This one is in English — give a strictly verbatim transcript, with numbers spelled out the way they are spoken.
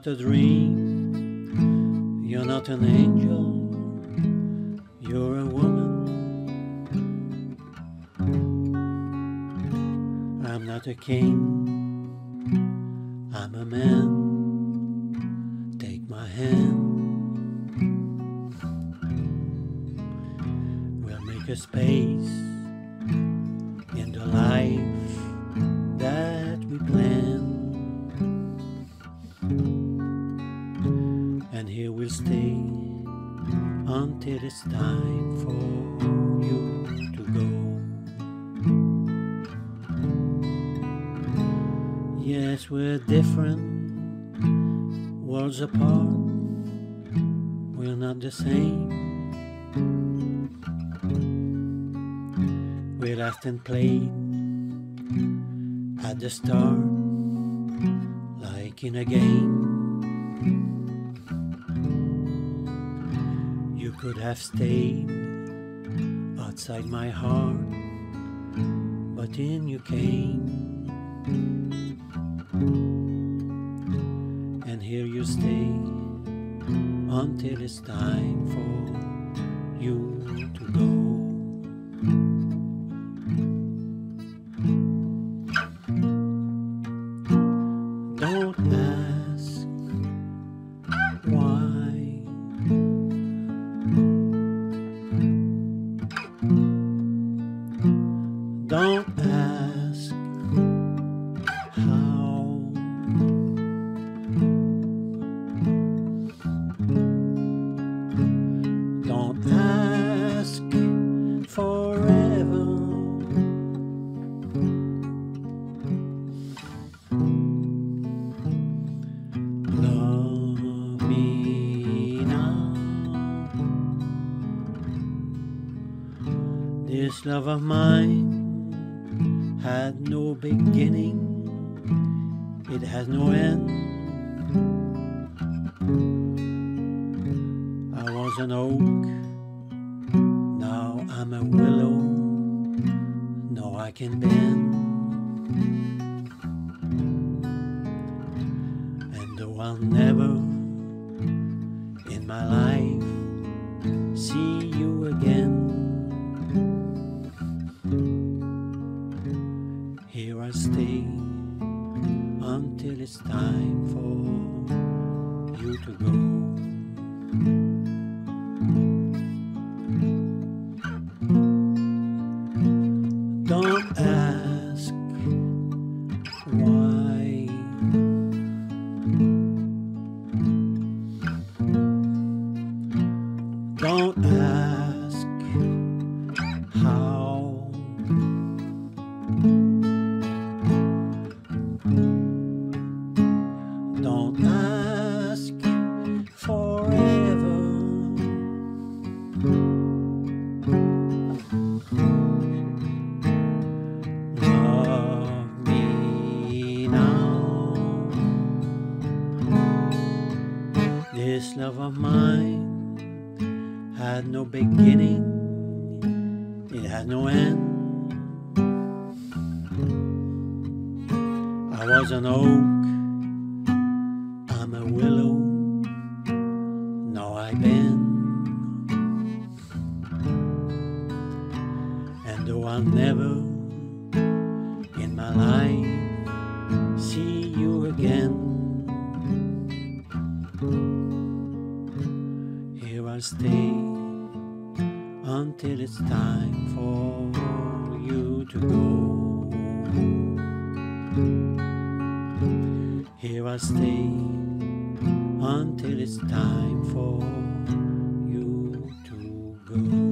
not a dream, you're not an angel, you're a woman. I'm not a king, I'm a man. Take my hand, we'll make a space in the life that we plan, and here we'll stay until it's time for you to go. Yes, we're different, worlds apart, we're not the same. We laughed and played at the start, like in a game. You could have stayed outside my heart, but in you came. And here you stay until it's time for you to go. Don't ask why. Don't ask how. Don't ask forever. Love me now. This love of mine had no beginning, it has no end. I was an oak, now I'm a willow, now I can bend. And though I'll never in my life see you again, here I stay until it's time for you to go. Don't ask why. Don't ask how. Don't ask forever. Love me now. This love of mine had no beginning, it had no end. I was an oak, I'm a willow, now I bend. And though I'll never in my life see you again, here I'll stay until it's time for you to go. Here I'll stay until it's time for you to go.